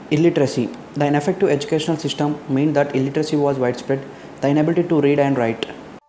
Illiteracy. The ineffective educational system meant that illiteracy was widespread, the inability to read and write.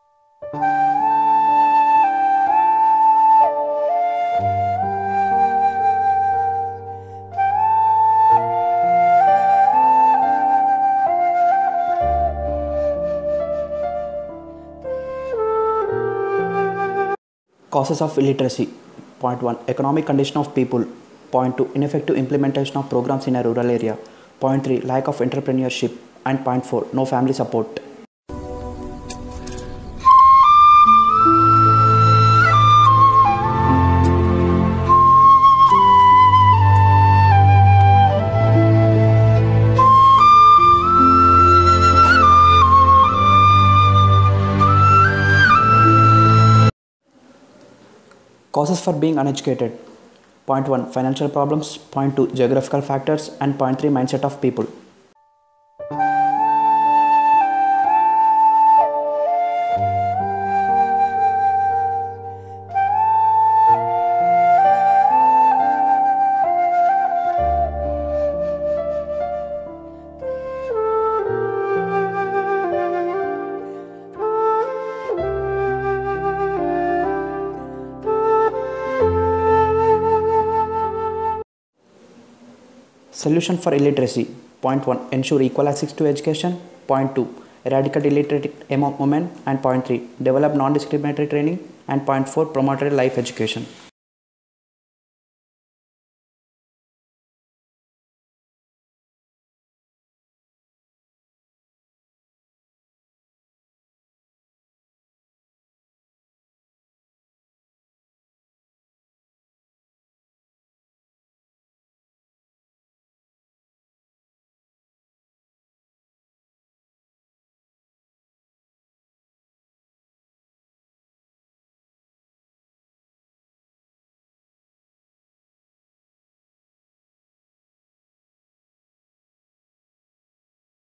Causes of illiteracy. Point 1. Economic condition of people. Point 2. Ineffective implementation of programs in a rural area. Point 3. Lack of entrepreneurship. And point 4. No family support. Causes for being uneducated. Point 1. Financial problems. Point 2. Geographical factors. And point 3. Mindset of people. Solution for illiteracy. Point 1. Ensure equal access to education. Point 2. Eradicate illiterate among women. And point 3. Develop non-discriminatory training. And point 4. Promote life education.